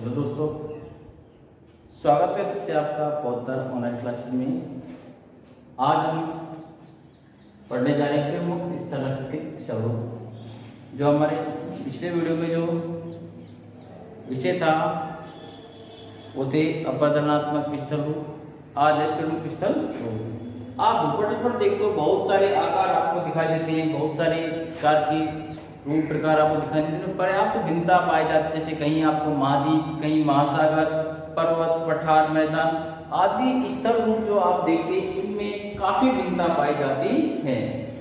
Hello दोस्तों, स्वागत है फिर से आपका पौधर ऑनलाइन क्लासेस में। आज हम पढ़ने जा रहे हैं प्रमुख स्थलाकृतिक स्वरूप। जो हमारे पिछले वीडियो में जो विषय था वो थे अपरदनात्मक स्थल रूप। आज है प्रमुख स्थल रूप। आप भूपटल पर देखते हो बहुत सारे आकार आपको दिखाई देते हैं, बहुत सारे प्रकार की रूप प्रकार आपको दिखाई देते हैं। पर्याप्त भिन्नता पाई जाती है, जैसे कहीं आपको महाद्वीप, कहीं महासागर, पर्वत, पठार, मैदान आदि स्थल रूप जो आप देखते हैं इनमें काफी भिन्नता पाई जाती है।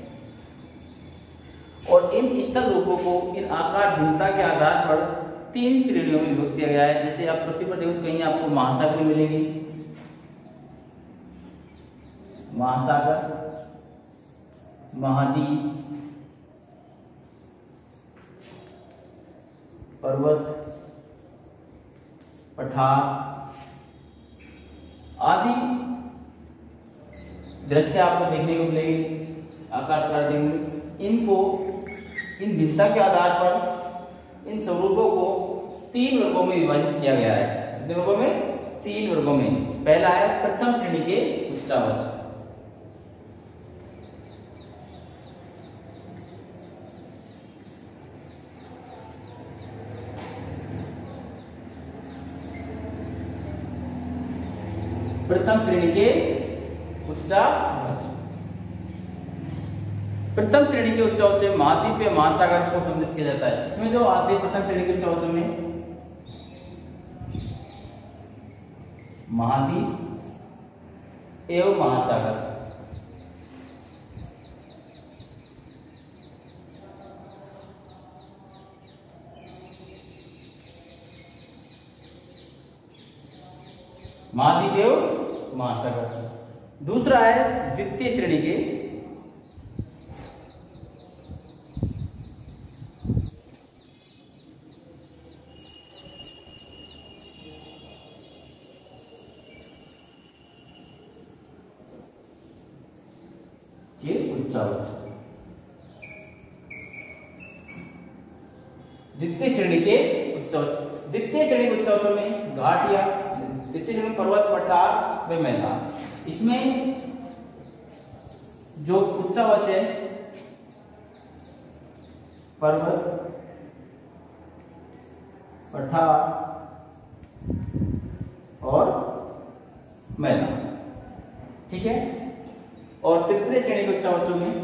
और इन स्थल रूपों को इन आकार भिन्नता के आधार पर 3 श्रेणियों में विभक्त किया गया है। जैसे आप पृथ्वी पर देखो कहीं आपको महासागर मिलेंगे, महासागर, महाद्वीप, पर्वत, पठार आदि दृश्य आपको देखने को मिलेंगे, आकार प्रकार देखने को मिलेंगे। इनको इन भिन्नता के आधार पर इन स्वरूपों को 3 वर्गों में विभाजित किया गया है। कितने वर्गों में? 3 वर्गों में। पहला है प्रथम श्रेणी के उच्चावच। प्रथम श्रेणी के उच्चावच। प्रथम श्रेणी के उच्चावच में महाद्वीप या महासागर को सम्मिलित किया जाता है। इसमें जो आते हैं प्रथम श्रेणी के उच्चावचों में महाद्वीप एवं महासागर। महाद्वीप एवं महासागर। दूसरा है द्वितीय श्रेणी के उच्चावच। द्वितीय श्रेणी के उच्चावच। द्वितीय श्रेणी के उच्चावचों में घाटियां, द्वितीय श्रेणी पर्वत, पठार व मैदान। इसमें जो उच्चावच है पर्वत, पठार और मैदान, ठीक है। और तृतीय श्रेणी के उच्चावचों में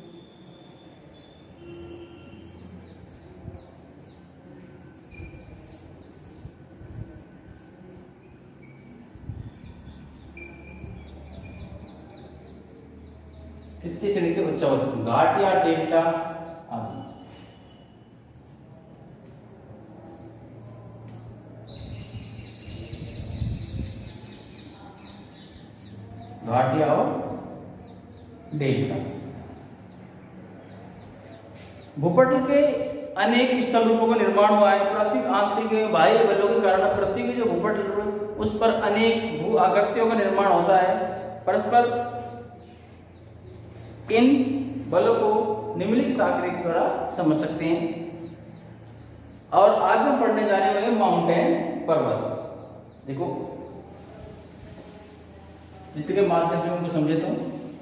तृतीय श्रेणी के उच्चावच घाट या डेल्टा आदि। घाटिया और डेल्टा। भूपटल के अनेक स्थल रूपों का निर्माण हुआ है। पृथ्वी आंतरिक बाह्य बलों के कारण पृथ्वी के जो भूपटल उस पर अनेक भू आकृतियों का निर्माण होता है। परस्पर इन बलों को निम्नलिखित आकृति द्वारा समझ सकते हैं। और आज हम पढ़ने जा रहे हैं माउंटेन, पर्वत। देखो चित्र के माध्यम से उनको समझे तो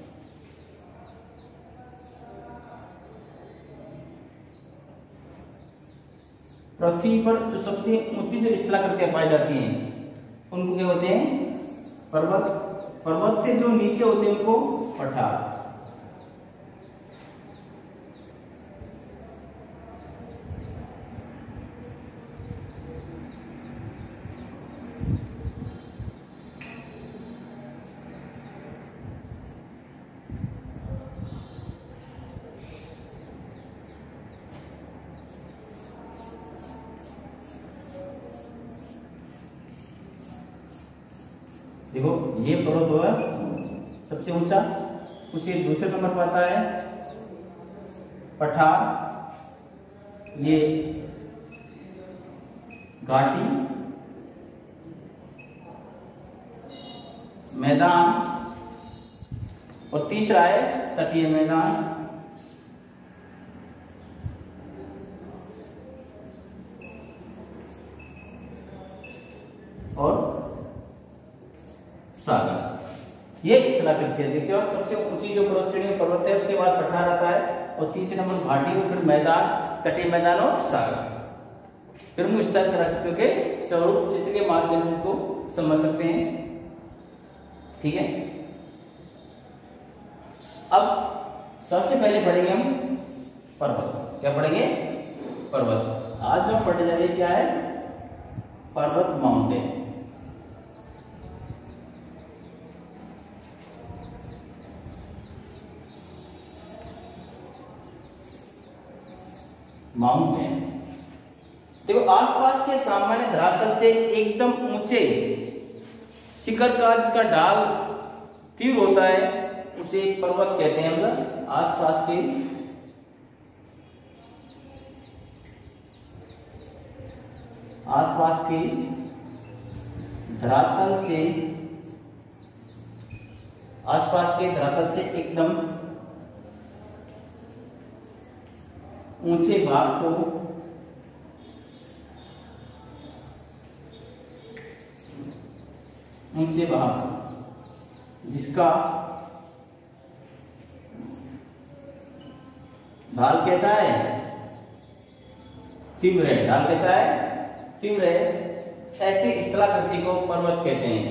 पृथ्वी पर जो सबसे ऊंची जो स्थलाकृतियां पाई जाती हैं उनको क्या होते हैं? पर्वत। पर्वत से जो नीचे होते हैं उनको पठार। देखो ये पर्वत हुआ सबसे ऊंचा, उसे दूसरे नंबर पर आता है पठार, ये घाटी, मैदान और तीसरा है तटीय मैदान। स्थलाकृति है। देखिए आप, सबसे ऊंची जो पर्वत श्रेणी में पर्वत है, उसके बाद पठार आता है और तीसरे नंबर घाटी और फिर मैदान, तटीय मैदान और सागर। फिर हम स्थलाकृतियों के स्वरूप चित्र के माध्यम से उनको समझ सकते हैं। ठीक है, अब सबसे पहले पढ़ेंगे हम पर्वत। क्या पढ़ेंगे? पर्वत। आज जो पढ़ने जा रहे हैं क्या है? पर्वत, माउंटेन। माउंटेन देखो, आसपास के सामान्य धरातल से एकदम ऊंचे शिखर का जिसका ढाल तीव्र होता है उसे पर्वत कहते हैं। मतलब आसपास के धरातल से एकदम ऊंचे भाग को जिसका ढाल कैसा है? तीव्र है। ढाल कैसा है? तीव्र है। ऐसी स्थलाकृति को पर्वत कहते हैं।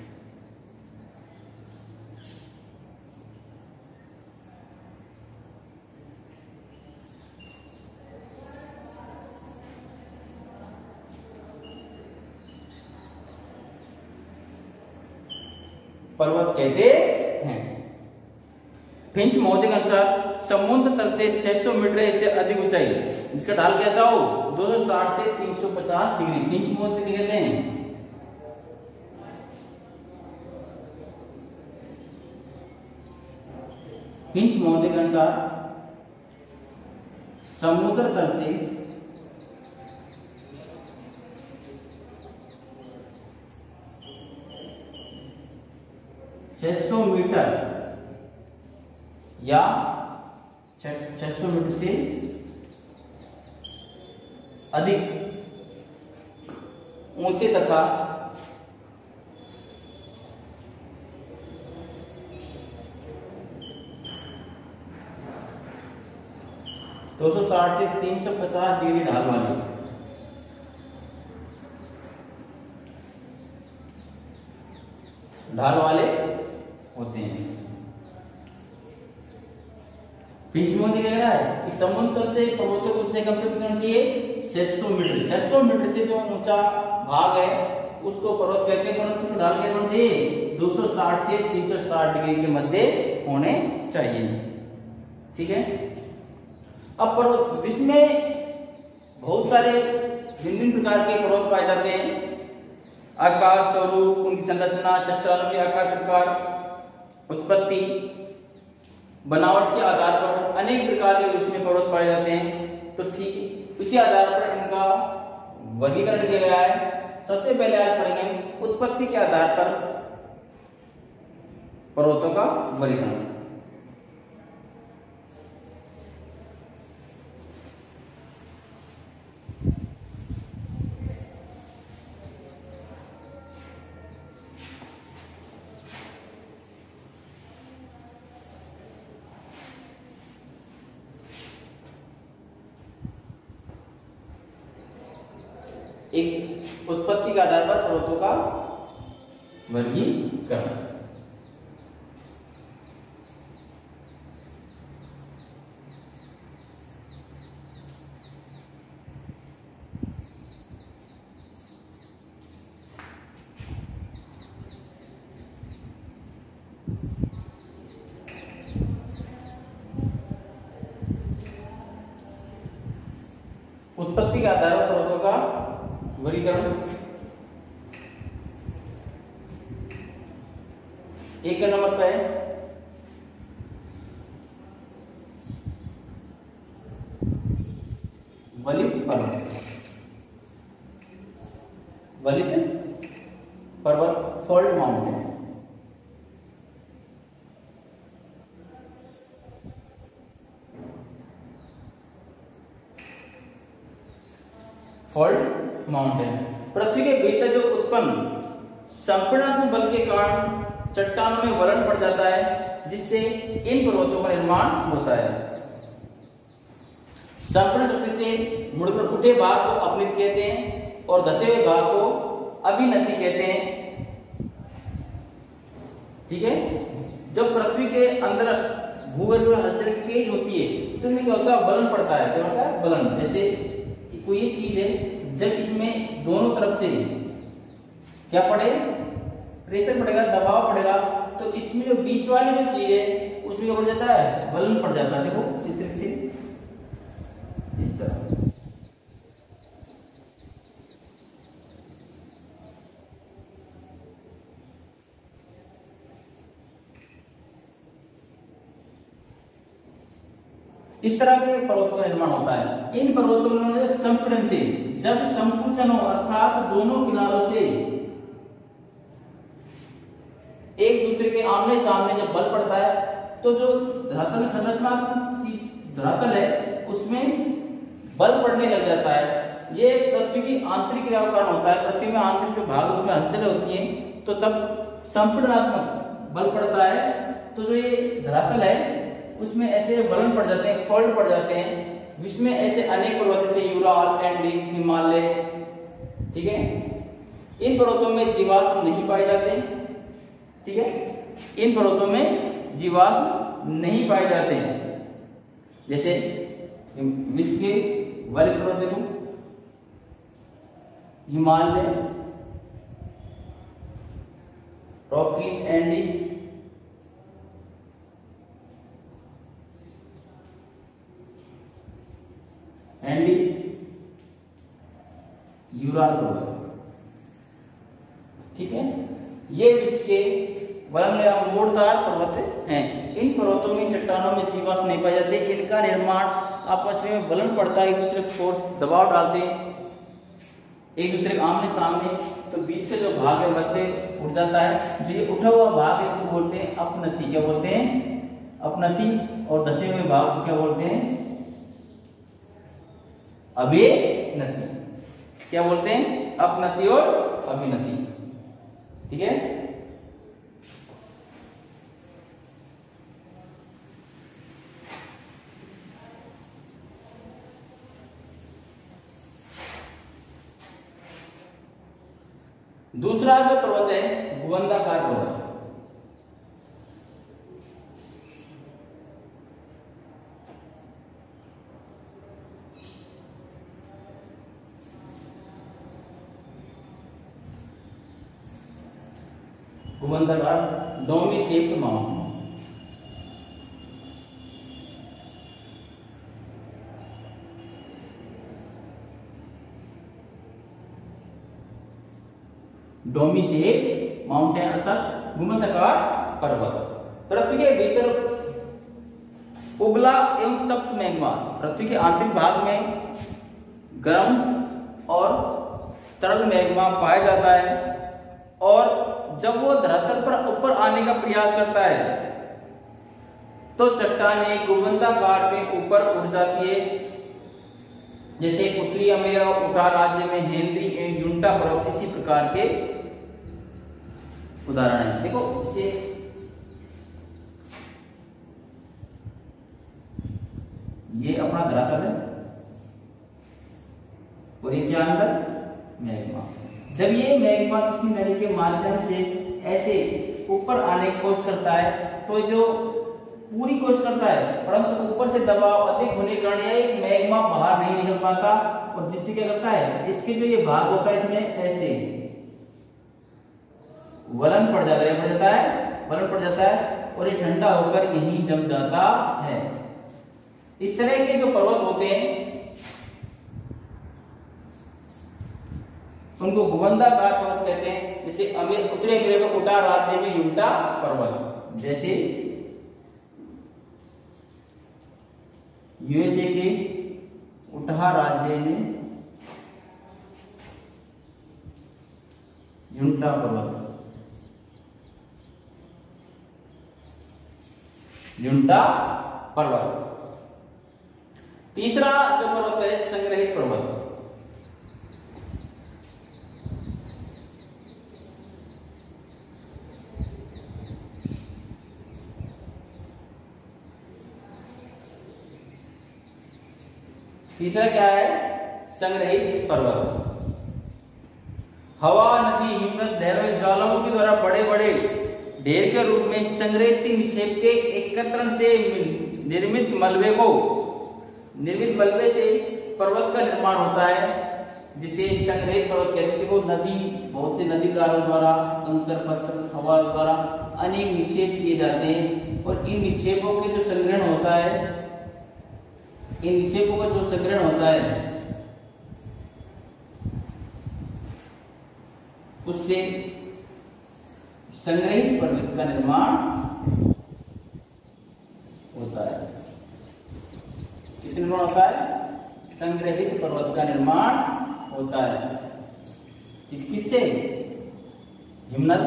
पर्वत कहते हैं। फिंच महोदय के अनुसार समुद्र तल से 600 मीटर से अधिक ऊंचाई जिसका ढाल कैसा हो? 260 से 350 डिग्री। फिंच महोदय कहते हैं। फिंच महोदय के अनुसार समुद्र तल से 600 मीटर या 600 मीटर से अधिक ऊंचे तथा 260 से 350 डिग्री ढाल वाले होते हैं। फिंच महोदय कह रहा है कि समुद्र तल से पर्वतों को कम से कम चाहिए 600 मीटर। 600 मीटर से जो ऊंचा भाग है उसको पर्वत कहते हैं, परंतु उसका ढाल कैसा होना चाहिए? 260 से 360 डिग्री के मध्य होने चाहिए। ठीक है, अब पर्वत विश्व में बहुत सारे भिन्न प्रकार के पर्वत पाए जाते हैं। आकार, स्वरूप, उनकी संरचना, चट्टानों के आकार, प्रकार, उत्पत्ति, बनावट के आधार पर अनेक प्रकार के विश्व में पर्वत पाए जाते हैं। तो ठीक इसी आधार पर इनका वर्गीकरण किया गया है। सबसे पहले आज पढ़ेंगे उत्पत्ति के आधार पर पर्वतों का वर्गीकरण। इस उत्पत्ति के आधार पर पर्वतों का वर्गीकरण। उत्पत्ति के आधार पर पर्वतों का वर्गीकरण। एक नंबर पे वलित पर्वत। वलित पर्वत, फोल्ड माउंटेन। फोल्ड माउंटेन पृथ्वी के भीतर जो उत्पन्न संपीड़नात्मक बल के कारण चट्टानों में वलन पड़ जाता है, जिससे इन पर्वतों का निर्माण होता है। संपीड़न शक्ति से मुड़कर उठे भाग को अपनित कहते हैं और धसे हुए भाग को अभिनति कहते हैं। ठीक है, जब पृथ्वी के अंदर भूगर्भ में हलचल तेज होती है तो इनमें क्या होता है, बलन पड़ता है। क्या होता है, बलन। जैसे कोई ये चीज है, जब इसमें दोनों तरफ से क्या पड़े, प्रेशर पड़ेगा, दबाव पड़ेगा, तो इसमें जो बीच वाली जो चीज है उसमें क्या पड़ जाता है, बलन पड़ जाता है। देखो चित्र से इस तरह। इस तरह के पर्वतों का निर्माण होता है। इन पर्वतों में संपीड़न से जब संकुचनों अर्थात दोनों किनारों से एक दूसरे के आमने सामने जब बल पड़ता है तो जो धरातल संरचनात्मक धरातल है उसमें बल पड़ने लग जाता है। ये पृथ्वी की आंतरिक क्रिया का कारण होता है। पृथ्वी में आंतरिक जो भाग उसमें हलचलें होती हैं तो तब संपीड़नात्मक बल पड़ता है। तो जो ये धरातल है उसमें ऐसे वलन पड़ जाते हैं, फॉल्ट पड़ जाते हैं, जिसमें ऐसे अनेक पर्वत जैसे यूराल, एंडीज, हिमालय। ठीक है, इन पर्वतों में जीवाश्म नहीं पाए जाते। ठीक है, इन पर्वतों में जीवाश्म नहीं पाए जाते। जैसे विश्व के वरीय पर्वत देखो, हिमालय, रॉकीज, एंडीज, यूराल पर्वत। ठीक है, ये विश्व के वलन या मोड़दार पर्वत हैं। इन पर्वतों में चट्टानों में जीवाश्म नहीं पाए जाते। इनका निर्माण आपस में वलन पड़ता है, एक दूसरे फोर्स दबाव डालते हैं एक दूसरे के आमने सामने, तो बीच से जो भाग है मध्य उठ जाता है। जो ये उठा हुआ भाग है इसको बोलते हैं अपनति। क्या बोलते हैं, अपनति। और धसे हुए भाग को क्या बोलते हैं, अभिनति। क्या बोलते हैं, अपनति और अभिनति। ठीक है, दूसरा जो पर्वत है भुवंडाकार पर्वत। भुवंडाकार dome shaped mountain. Dome shape mountain अर्थात भूमध्यकार पर्वत। पृथ्वी के भीतर उबला एवं तप्त मैग्मा, पृथ्वी के आंतरिक भाग में गर्म और तरल मैग्मा पाया जाता है और जब वो धरातल पर ऊपर आने का प्रयास करता है तो चट्टानें भूमध्याकार में ऊपर उठ जाती है। जैसे उत्तरी अमेरिका उटा राज्य में हेनरी एवं यूंटा पर्वत इसी प्रकार के उदाहरण है। देखो इसे ये अपना धरातल है और ये क्या अंदर मैग्मा। जब ये मैग्मा किसी नली के माध्यम से ऐसे ऊपर आने की कोशिश करता है तो जो पूरी कोशिश करता है परंतु ऊपर से दबाव अधिक होने के कारण ये मैग्मा बाहर नहीं निकल पाता और जिससे क्या करता है, इसके जो ये भाग होता है इसमें ऐसे वलन पड़ जाता है, वलन पड़ जाता है और ये ठंडा होकर यहीं जम जाता है। इस तरह के जो पर्वत होते हैं उनको भूमध्याकार पर्वत कहते हैं। जैसे उत्तरी अमेरिका उटा राज्य में यूटा पर्वत, जैसे यूएसए के उटाह राज्य में यूटा पर्वत, यूटा पर्वत। तीसरा जो पर्वत है संग्रहित पर्वत। तीसरा क्या है? संग्रहित पर्वत। हवा, नदी, हिमनद, लहरों, ज्वालामुखी द्वारा बड़े बड़े ढेर के रूप में संग्रहित निक्षेप के एकत्रण से निर्मित मलबे से पर्वत का निर्माण होता है, जिसे संग्रहित पर्वत कहते हैं। नदी, बहुत से नदीकारों द्वारा, कंकड़ पत्थर, हवा द्वारा अनेक निक्षेप किए जाते हैं, और इन निक्षेपों के जो संग्रहण होता है, इन निक्षेपों का जो संग्रहण होता है, उससे संग्रहित पर्वत का निर्माण होता है। किसका निर्माण होता है? संग्रहित पर्वत का निर्माण होता है। किससे? हिमनद,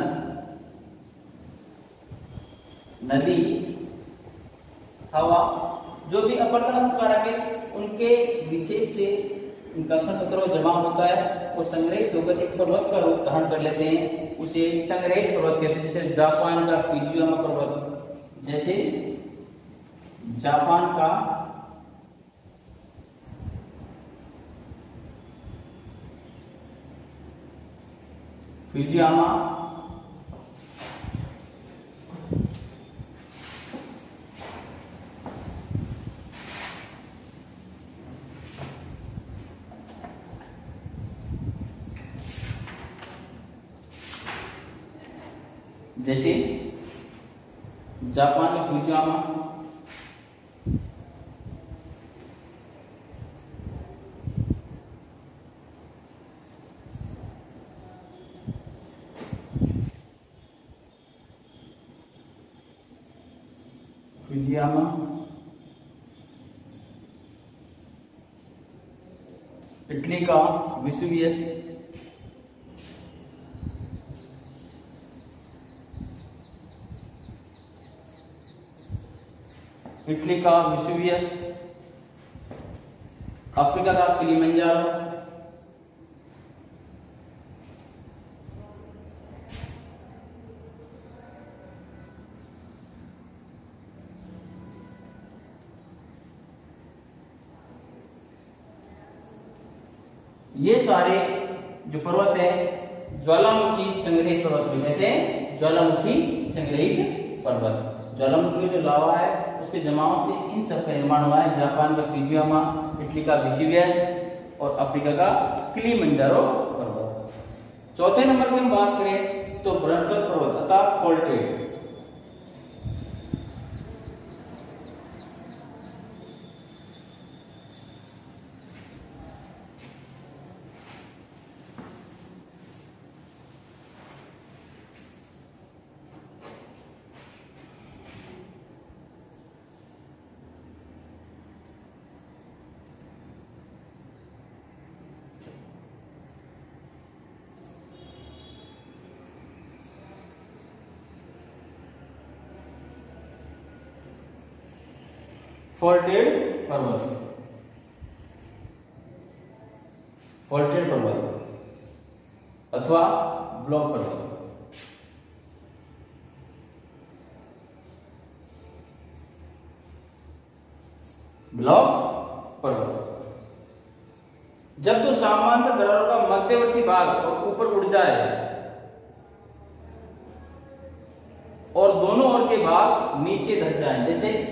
नदी, हवा, जो भी अपरदन कारक है, उनके निक्षेप से उनका पत्थरों में जमा होता है और संग्रहित होकर एक पर्वत का रूप धारण कर लेते हैं, उसे संग्रहित पर्वत कहते हैं। जैसे जापान का फुजियामा पर्वत, जैसे जापान का फुजियामा, जैसे जापान का फुजियामा, इटली का वेसुवियस, इटली का वेसुवियस, अफ्रीका का किलिमंजारो, ये सारे जो पर्वत है ज्वालामुखी संग्रहित पर्वत में से ज्वालामुखी संग्रहित पर्वत। ज्वालामुखी में जो लावा है उसके जमाव से इन सब का निर्माण हुआ है। जापान का फुजियामा, इटली का वेसुवियस और अफ्रीका का किलिमंजारो पर्वत। चौथे नंबर की हम बात करें तो बृहस्पति पर्वत अर्थात फोल्टेड। फोल्टेड पर्वत, फोल्टेड पर्वत अथवा ब्लॉक पर्वत। ब्लॉक पर्वत जब तो सामान्य दरारों का मध्यवर्ती भाग और ऊपर उड़ जाए और दोनों ओर के भाग नीचे धस जाएं, जैसे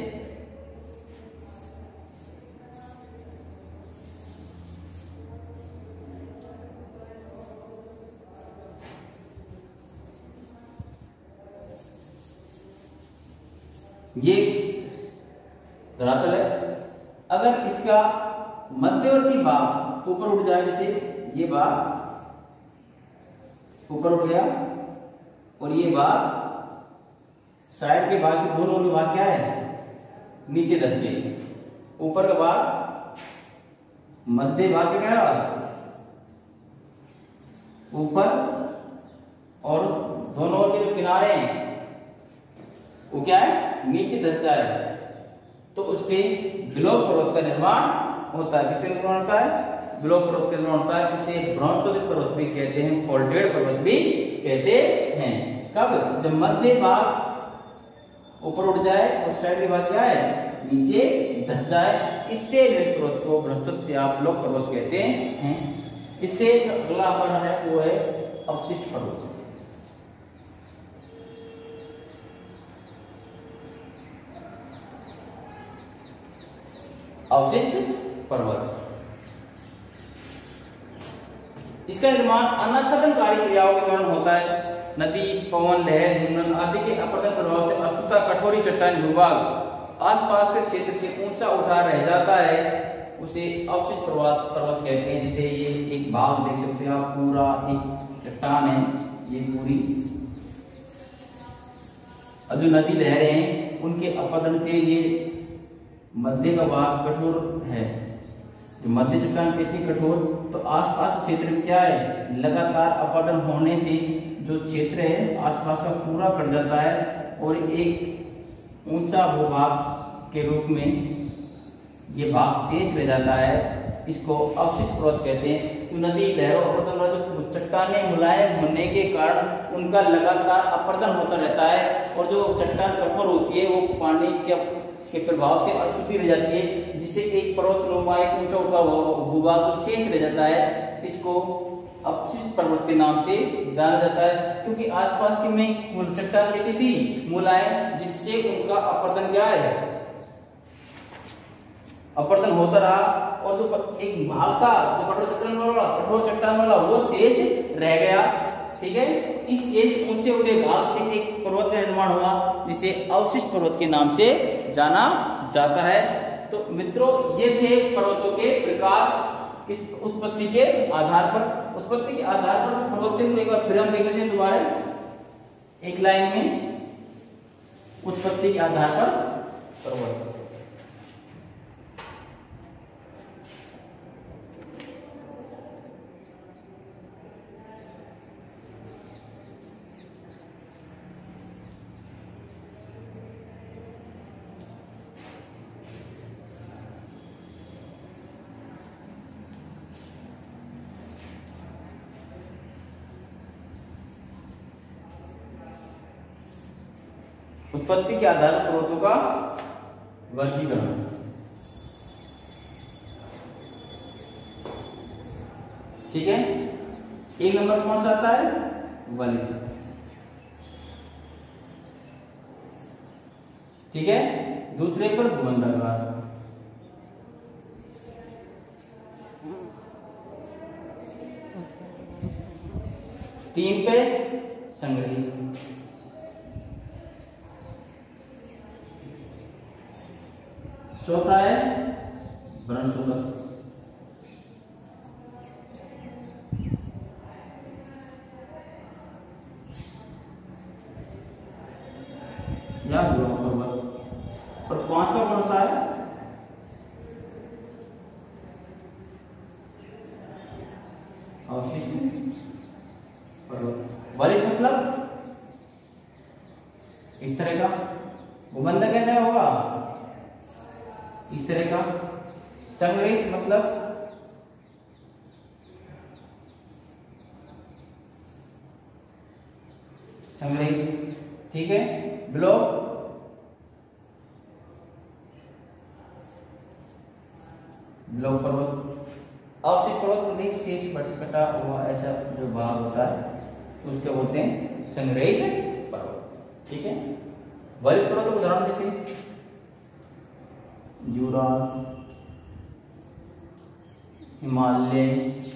ये धरातल है। अगर इसका मध्यवर्ती भाग ऊपर उठ जाए, जैसे ये भाग ऊपर उठ गया और ये भाग साइड के भाग के दोनों भाग क्या है नीचे धस गए। ऊपर का भाग मध्य भाग के क्या है ऊपर और दोनों ओर के जो किनारे हैं वो क्या है नीचे धस जाए तो उससे ब्लॉक पर्वत का निर्माण होता है। किससे निर्माण होता है? ब्लॉक पर्वत का निर्माण होता है। इसे बृहस्पति पर्वत भी कहते हैं, फोल्टेड पर्वत भी कहते हैं। कब? जब मध्य भाग ऊपर उठ जाए और साइड के भाग क्या है नीचे धस जाए, इससे रिलेटेड पर्वत को बृहस्पति या लोक पर्वत कहते हैं। इससे अगला हमारा है वो है अवशिष्ट पर्वत। अवशिष्ट पर्वत, इसका निर्माण अनाच्छादनकारी क्रियाओं के दौरान होता है। नदी, पवन, लहर, हिमनद आदि के अपरदन प्रभाव से अछूता कठोरी चट्टान भूभाग आसपास के क्षेत्र से ऊंचा उठा रह जाता है, उसे अवशिष्ट पर्वत कहते हैं। जैसे ये एक भाग देख सकते हैं आप, पूरा एक चट्टान है ये पूरी, अब जो नदी लहरें हैं उनके अपरदन से ये मध्य का भाग कठोर है। जो मध्य चट्टान कैसी कठोर, तो आसपास क्षेत्र में क्या है लगातार अपरदन होने से जो क्षेत्र है आसपास का पूरा कट जाता है और एक ऊंचा भूभाग के रूप में ये भाग शेष रह जाता है, इसको अवशिष्ट पर्वत कहते हैं। तो नदी लहरों अपरदन वाला जो चट्टानें मुलायम होने के कारण उनका लगातार अपरदन होता रहता है और जो चट्टान कठोर होती है वो पानी के प्रभाव से अछूती रह जाती है, जिससे एक पर्वत नुमा एक ऊंचा उठा भूभाग जो शेष रह जाता है, इसको अवशिष्ट पर्वत के नाम से जाना जाता है। क्योंकि आसपास की में चट्टान कैसी थी मुलायम, जिससे उनका अपरदन क्या है अपरदन होता रहा और जो एक भाग था जो कठोर चट्टान वाला वो शेष रह गया। ठीक है, इस शेष ऊंचे उठे भाग से एक पर्वत का निर्माण हुआ जिसे अवशिष्ट पर्वत के नाम से जाना जाता है। तो मित्रों ये थे पर्वतों के प्रकार किस उत्पत्ति के आधार पर। उत्पत्ति के आधार पर पर्वतों को एक बार फिर हम देख लेते हैं दोबारा एक लाइन में, उत्पत्ति के आधार पर पर्वत। उत्पत्ति के आधार पर पर्वतों का वर्गीकरण। ठीक है, एक नंबर कौन सा आता है वलित। ठीक है, दूसरे पर भूमंडलकार, तीन पे संग्रहित, चौथा है वनस्पति, या ध्रुव पर्वत, और पांचवा कौन सा है अवशिष्ट पर्वत। वलित मतलब इस तरह का, भूमंडल कैसा होगा इस तरह का, संग्रहित मतलब संग्रहित। ठीक है, ब्लॉक ब्लॉक पर्वत, अवशिष्ट पर्वत प्रतीक शेष कटा हुआ ऐसा जो भाग होता है तो उसके बोलते हैं संग्रहित पर्वत। ठीक है, वलित पर्वत का उदाहरण जैसे यूराल, हिमालय,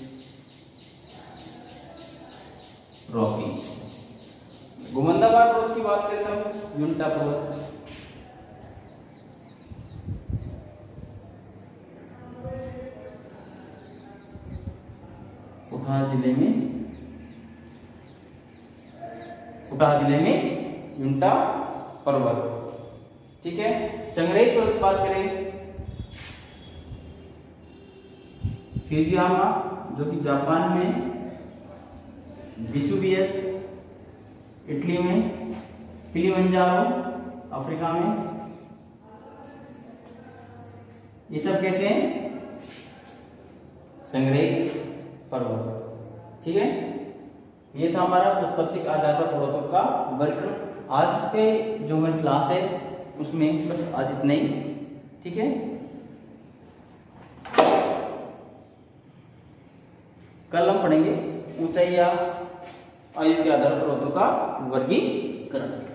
रॉकी। भूमंडलकार पर्वत की बात करें तो युंटा पर्वत, उटाह जिले में युंटा पर्वत। ठीक है, संग्रहित पर्वत की बात करें फ्यूजियामा जो कि जापान में, वेसुवियस इटली में, किलिमंजारो अफ्रीका में, ये सब कैसे हैं संग्रहित पर्वत। ठीक है, ये था हमारा उत्पत्ति के आधार पर पर्वतों का वर्गीकरण। आज के जो मेरी क्लास है उसमें बस आज इतना ही, ठीक है। कल हम पढ़ेंगे ऊंचाई या आयु के आधार पर स्रोतों का वर्गीकरण।